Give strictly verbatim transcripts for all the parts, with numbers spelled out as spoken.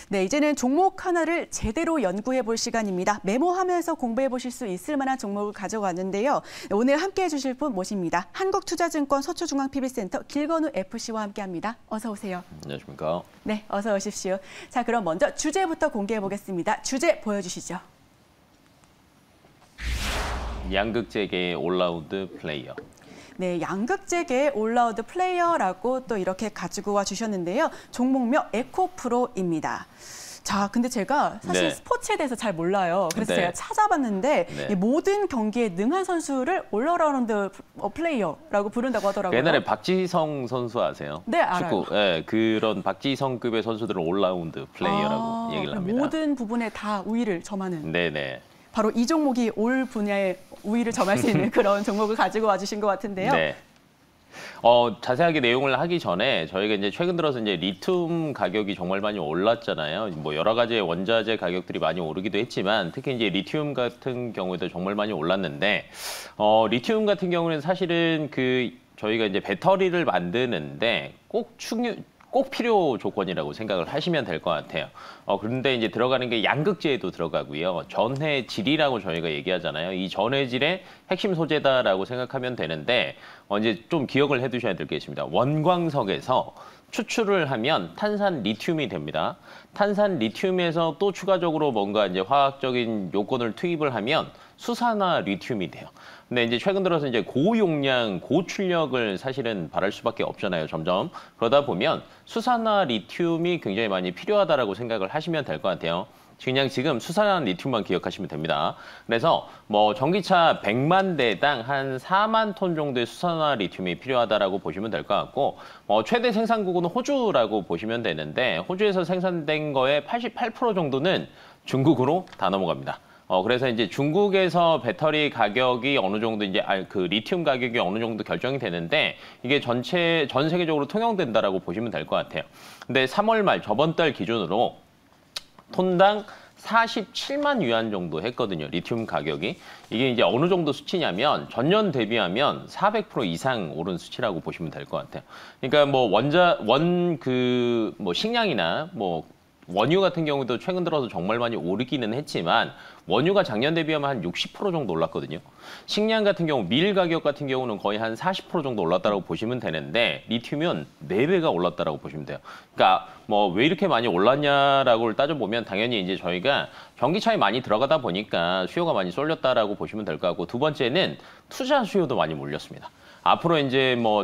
네, 이제는 종목 하나를 제대로 연구해 볼 시간입니다. 메모하면서 공부해 보실 수 있을 만한 종목을 가져왔는데요. 오늘 함께해 주실 분 모십니다. 한국투자증권 서초중앙피비센터 길건우 에프씨와 함께합니다. 어서 오세요. 안녕하십니까. 네, 어서 오십시오. 자, 그럼 먼저 주제부터 공개해 보겠습니다. 주제 보여주시죠. 양극재계의 올라운드 플레이어. 네, 양극재계의 올라운드 플레이어라고 또 이렇게 가지고 와 주셨는데요. 종목명 에코프로입니다. 자, 근데 제가 사실 네. 스포츠에 대해서 잘 몰라요. 그래서 네. 제가 찾아봤는데 네. 이 모든 경기에 능한 선수를 올라운드 플레이어라고 부른다고 하더라고요. 옛날에 박지성 선수 아세요? 네, 알아요. 축구. 네, 그런 박지성급의 선수들을 올라운드 플레이어라고 아, 얘기를 합니다. 모든 부분에 다 우위를 점하는. 네네. 바로 이 종목이 올 분야에 우위를 점할 수 있는 그런 종목을 가지고 와주신 것 같은데요. 네. 어, 자세하게 내용을 하기 전에 저희가 이제 최근 들어서 이제 리튬 가격이 정말 많이 올랐잖아요. 뭐 여러 가지의 원자재 가격들이 많이 오르기도 했지만 특히 이제 리튬 같은 경우에도 정말 많이 올랐는데 어, 리튬 같은 경우는 사실은 그 저희가 이제 배터리를 만드는데 꼭 중요 꼭 필요 조건이라고 생각을 하시면 될 것 같아요. 어, 그런데 이제 들어가는 게 양극재에도 들어가고요. 전해질이라고 저희가 얘기하잖아요. 이 전해질의 핵심 소재다라고 생각하면 되는데 어, 이제 좀 기억을 해두셔야 될 게 있습니다. 원광석에서 추출을 하면 탄산 리튬이 됩니다. 탄산 리튬에서 또 추가적으로 뭔가 이제 화학적인 요건을 투입을 하면 수산화 리튬이 돼요. 근데 이제 최근 들어서 이제 고용량, 고출력을 사실은 바랄 수밖에 없잖아요, 점점. 그러다 보면 수산화 리튬이 굉장히 많이 필요하다라고 생각을 하시면 될 것 같아요. 그냥 지금 수산화 리튬만 기억하시면 됩니다. 그래서 뭐 전기차 백만 대당 한 사만 톤 정도의 수산화 리튬이 필요하다라고 보시면 될 것 같고, 어, 최대 생산국은 호주라고 보시면 되는데 호주에서 생산된 거의 팔십팔 퍼센트 정도는 중국으로 다 넘어갑니다. 어, 그래서 이제 중국에서 배터리 가격이 어느 정도 이제, 아, 그 리튬 가격이 어느 정도 결정이 되는데 이게 전체, 전 세계적으로 통용된다라고 보시면 될 것 같아요. 근데 삼월 말 저번 달 기준으로 톤당 사십칠만 위안 정도 했거든요. 리튬 가격이. 이게 이제 어느 정도 수치냐면 전년 대비하면 사백 퍼센트 이상 오른 수치라고 보시면 될 것 같아요. 그러니까 뭐 원자, 원 그 뭐 식량이나 뭐 원유 같은 경우도 최근 들어서 정말 많이 오르기는 했지만 원유가 작년 대비하면 한 육십 퍼센트 정도 올랐거든요. 식량 같은 경우, 밀 가격 같은 경우는 거의 한 사십 퍼센트 정도 올랐다고 보시면 되는데 리튬은 네 배가 올랐다고 보시면 돼요. 그러니까 뭐 왜 이렇게 많이 올랐냐라고 따져보면 당연히 이제 저희가 전기차에 많이 들어가다 보니까 수요가 많이 쏠렸다라고 보시면 될 것 같고, 두 번째는 투자 수요도 많이 몰렸습니다. 앞으로 이제 뭐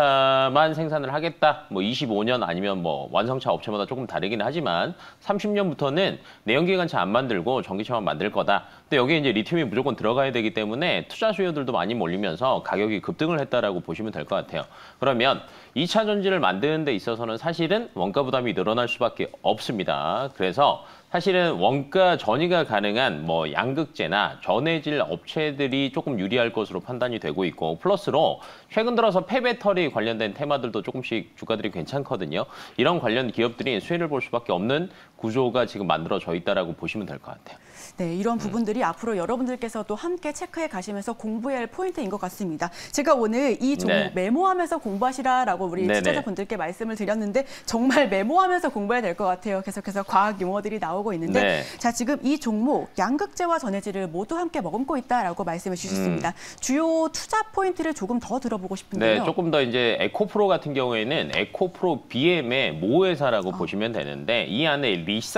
전기차만 생산을 하겠다, 뭐 이십오 년 아니면 뭐 완성차 업체마다 조금 다르긴 하지만 삼십 년부터는 내연기관차 안 만들고 전기차만 만들 거다. 근데 여기에 이제 리튬이 무조건 들어가야 되기 때문에 투자 수요들도 많이 몰리면서 가격이 급등을 했다라고 보시면 될 것 같아요. 그러면 이 차 전지를 만드는 데 있어서는 사실은 원가 부담이 늘어날 수밖에 없습니다. 그래서 사실은 원가 전이가 가능한 뭐 양극재나 전해질 업체들이 조금 유리할 것으로 판단이 되고 있고, 플러스로 최근 들어서 폐배터리 관련된 테마들도 조금씩 주가들이 괜찮거든요. 이런 관련 기업들이 수혜를 볼 수밖에 없는 구조가 지금 만들어져 있다라고 보시면 될 것 같아요. 네, 이런 부분들이 음. 앞으로 여러분들께서도 함께 체크해 가시면서 공부해야 할 포인트인 것 같습니다. 제가 오늘 이 종목 네. 메모하면서 공부하시라라고 우리 네네. 시청자분들께 말씀을 드렸는데 정말 메모하면서 공부해야 될 것 같아요. 계속해서 과학 용어들이 나오고 있는데 네. 자, 지금 이 종목 양극재와 전해질을 모두 함께 머금고 있다라고 말씀해 주셨습니다. 음. 주요 투자 포인트를 조금 더 들어보고 싶은데요. 네, 조금 더 이제 에코프로 같은 경우에는 에코프로 비엠의 모회사라고 어. 보시면 되는데 이 안에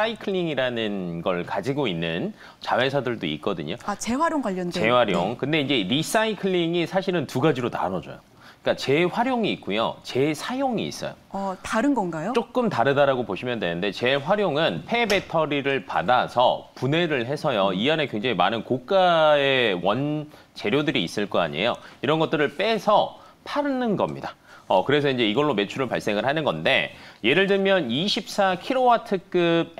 리사이클링이라는 걸 가지고 있는 자회사들도 있거든요. 아, 재활용 관련된. 재활용. 네. 근데 이제 리사이클링이 사실은 두 가지로 나눠져요. 그러니까 재활용이 있고요, 재사용이 있어요. 어, 다른 건가요? 조금 다르다라고 보시면 되는데 재활용은 폐배터리를 받아서 분해를 해서요. 이 안에 굉장히 많은 고가의 원재료들이 있을 거 아니에요. 이런 것들을 빼서 파는 겁니다. 어, 그래서 이제 이걸로 매출을 발생을 하는 건데, 예를 들면 이십사 킬로와트급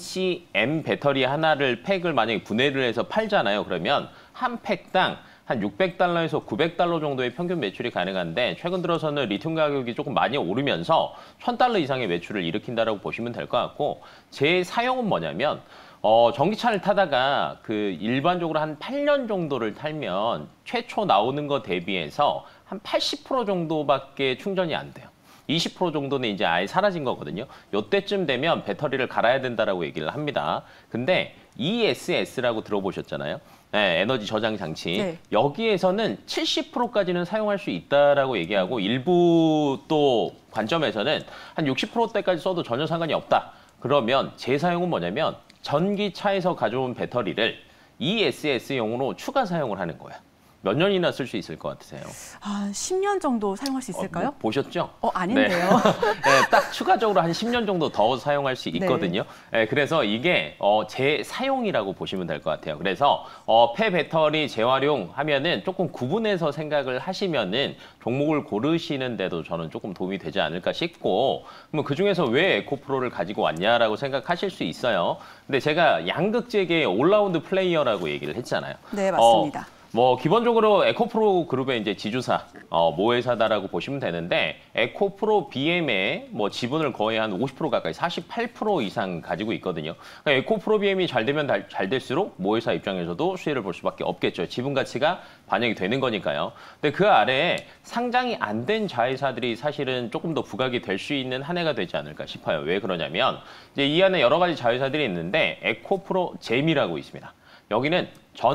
엔씨엠 배터리 하나를 팩을 만약에 분해를 해서 팔잖아요. 그러면 한 팩당 한 육백 달러에서 구백 달러 정도의 평균 매출이 가능한데, 최근 들어서는 리튬 가격이 조금 많이 오르면서 천 달러 이상의 매출을 일으킨다라고 보시면 될 것 같고, 재사용은 뭐냐면 어, 전기차를 타다가 그 일반적으로 한 팔 년 정도를 탈면 최초 나오는 거 대비해서 한 팔십 퍼센트 정도밖에 충전이 안 돼요. 이십 퍼센트 정도는 이제 아예 사라진 거거든요. 이때쯤 되면 배터리를 갈아야 된다라고 얘기를 합니다. 근데 이에스에스라고 들어보셨잖아요. 네, 에너지 저장 장치. 네. 여기에서는 칠십 퍼센트까지는 사용할 수 있다라고 얘기하고 일부 또 관점에서는 한 육십 퍼센트대까지 써도 전혀 상관이 없다. 그러면 재사용은 뭐냐면 전기차에서 가져온 배터리를 이에스에스용으로 추가 사용을 하는 거야. 몇 년이나 쓸 수 있을 것 같으세요? 아, 십 년 정도 사용할 수 있을까요? 어, 뭐, 보셨죠? 어, 아닌데요. 네. 네, 딱 추가적으로 한 십 년 정도 더 사용할 수 있거든요. 네. 네, 그래서 이게 어, 재사용이라고 보시면 될 것 같아요. 그래서 어, 폐배터리 재활용하면은 조금 구분해서 생각을 하시면은 종목을 고르시는데도 저는 조금 도움이 되지 않을까 싶고, 그럼 그중에서 왜 에코프로를 가지고 왔냐라고 생각하실 수 있어요. 근데 제가 양극재계의 올라운드 플레이어라고 얘기를 했잖아요. 네, 맞습니다. 어, 뭐 기본적으로 에코프로 그룹의 이제 지주사, 어, 모회사다라고 보시면 되는데 에코프로 비엠의 뭐 지분을 거의 한 오십 퍼센트 가까이 사십팔 퍼센트 이상 가지고 있거든요. 그러니까 에코프로 비엠이 잘 되면 잘 될수록 모회사 입장에서도 수혜를 볼 수밖에 없겠죠. 지분 가치가 반영이 되는 거니까요. 근데 그 아래에 상장이 안 된 자회사들이 사실은 조금 더 부각이 될 수 있는 한 해가 되지 않을까 싶어요. 왜 그러냐면 이제 이 안에 여러 가지 자회사들이 있는데 에코프로 잼이라고 있습니다. 여기는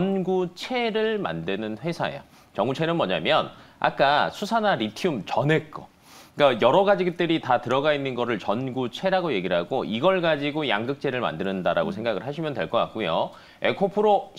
전구체를 만드는 회사예요. 전구체는 뭐냐면 아까 수산화 리튬 전에 거. 그러니까 여러 가지들이 다 들어가 있는 거를 전구체라고 얘기를 하고 이걸 가지고 양극재를 만든다라고 생각을 하시면 될 것 같고요. 에코프로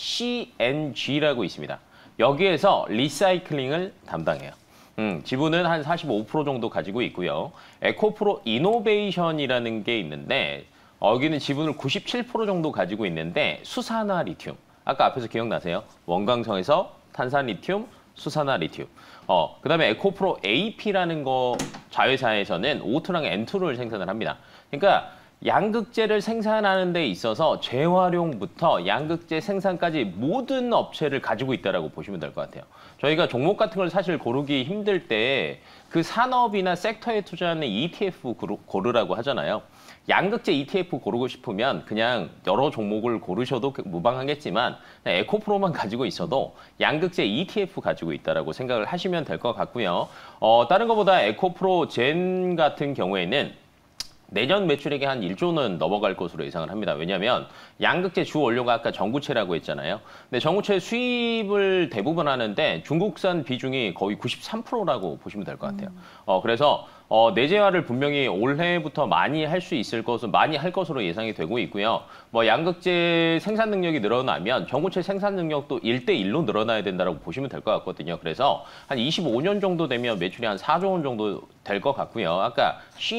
씨엔지라고 있습니다. 여기에서 리사이클링을 담당해요. 음, 지분은 한 사십오 퍼센트 정도 가지고 있고요. 에코프로 이노베이션이라는 게 있는데 여기는 지분을 구십칠 퍼센트 정도 가지고 있는데 수산화 리튬. 아까 앞에서 기억나세요? 원광성에서 탄산 리튬, 수산화 리튬. 어, 그다음에 에코프로 에이피라는 거 자회사에서는 오투랑 엔투를 생산을 합니다. 그러니까 양극재를 생산하는 데 있어서 재활용부터 양극재 생산까지 모든 업체를 가지고 있다라고 보시면 될 것 같아요. 저희가 종목 같은 걸 사실 고르기 힘들 때 그 산업이나 섹터에 투자하는 이티에프 고르라고 하잖아요. 양극재 이티에프 고르고 싶으면 그냥 여러 종목을 고르셔도 무방하겠지만 에코프로만 가지고 있어도 양극재 이티에프 가지고 있다라고 생각을 하시면 될 것 같고요. 어, 다른 것보다 에코프로 젠 같은 경우에는 내년 매출액이 한 일조는 넘어갈 것으로 예상을 합니다. 왜냐하면 양극재 주 원료가 아까 전구체라고 했잖아요. 근데 전구체 수입을 대부분 하는데 중국산 비중이 거의 구십삼 퍼센트라고 보시면 될 것 같아요. 음. 어, 그래서 어, 내재화를 분명히 올해부터 많이 할 수 있을 것으로 많이 할 것으로 예상이 되고 있고요. 뭐 양극재 생산 능력이 늘어나면 전구체 생산 능력도 일 대 일로 늘어나야 된다고 보시면 될 것 같거든요. 그래서 한 이십오 년 정도 되면 매출이 한 사조 원 정도 될 것 같고요. 아까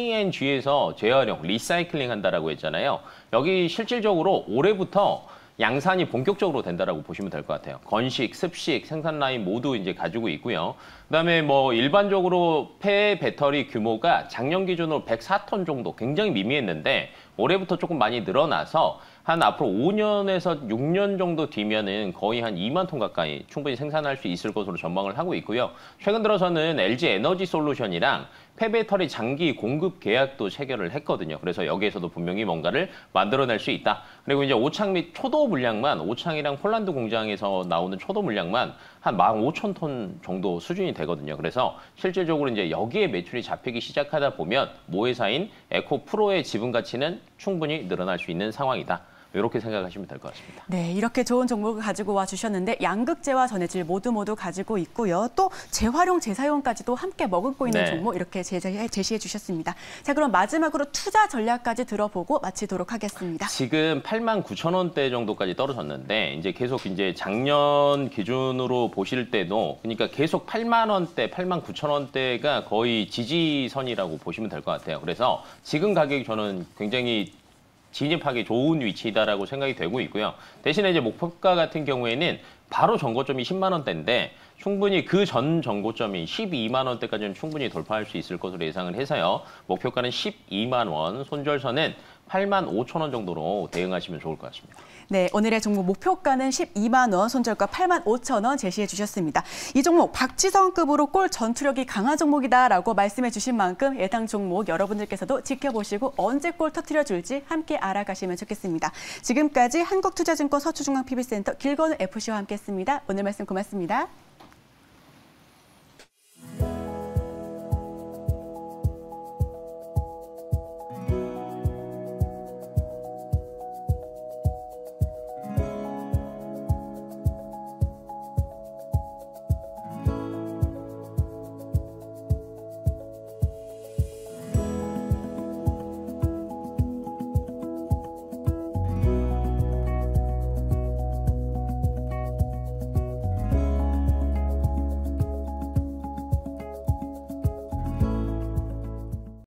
씨엔지에서 재활용, 리사이클링 한다라고 했잖아요. 여기 실질적으로 올해부터 양산이 본격적으로 된다라고 보시면 될 것 같아요. 건식, 습식, 생산 라인 모두 이제 가지고 있고요. 그다음에 뭐 일반적으로 폐 배터리 규모가 작년 기준으로 백사 톤 정도 굉장히 미미했는데 올해부터 조금 많이 늘어나서 한 앞으로 오 년에서 육 년 정도 뒤면은 거의 한 이만 톤 가까이 충분히 생산할 수 있을 것으로 전망을 하고 있고요. 최근 들어서는 엘지 에너지 솔루션이랑 폐배터리 장기 공급 계약도 체결을 했거든요. 그래서 여기에서도 분명히 뭔가를 만들어낼 수 있다. 그리고 이제 오창 및 초도 물량만, 오창이랑 폴란드 공장에서 나오는 초도 물량만 한 만 오천 톤 정도 수준이 되거든요. 그래서 실질적으로 이제 여기에 매출이 잡히기 시작하다 보면 모회사인 에코프로의 지분 가치는 충분히 늘어날 수 있는 상황이다. 이렇게 생각하시면 될 것 같습니다. 네, 이렇게 좋은 정보를 가지고 와 주셨는데 양극재와 전해질 모두 모두 가지고 있고요. 또 재활용, 재사용까지도 함께 머금고 있는 네. 종목 이렇게 제시해, 제시해 주셨습니다. 자, 그럼 마지막으로 투자 전략까지 들어보고 마치도록 하겠습니다. 지금 팔만 구천 원대 정도까지 떨어졌는데 이제 계속 이제 작년 기준으로 보실 때도 그러니까 계속 팔만 원대, 팔만 구천 원대가 거의 지지선이라고 보시면 될 것 같아요. 그래서 지금 가격이 저는 굉장히 진입하기 좋은 위치다라고 생각이 되고 있고요. 대신에 이제 목표가 같은 경우에는 바로 전고점이 십만 원대인데 충분히 그 전 전고점이 십이만 원대까지는 충분히 돌파할 수 있을 것으로 예상을 해서요. 목표가는 십이만 원, 손절선은 팔만 오천 원 정도로 대응하시면 좋을 것 같습니다. 네, 오늘의 종목 목표가는 십이만 원, 손절가 팔만 오천 원 제시해 주셨습니다. 이 종목 박지성급으로 골 전투력이 강한 종목이다라고 말씀해 주신 만큼 예상 종목 여러분들께서도 지켜보시고 언제 골 터뜨려 줄지 함께 알아가시면 좋겠습니다. 지금까지 한국투자증권 서초중앙 피비센터 길건우 에프씨와 함께했습니다. 오늘 말씀 고맙습니다.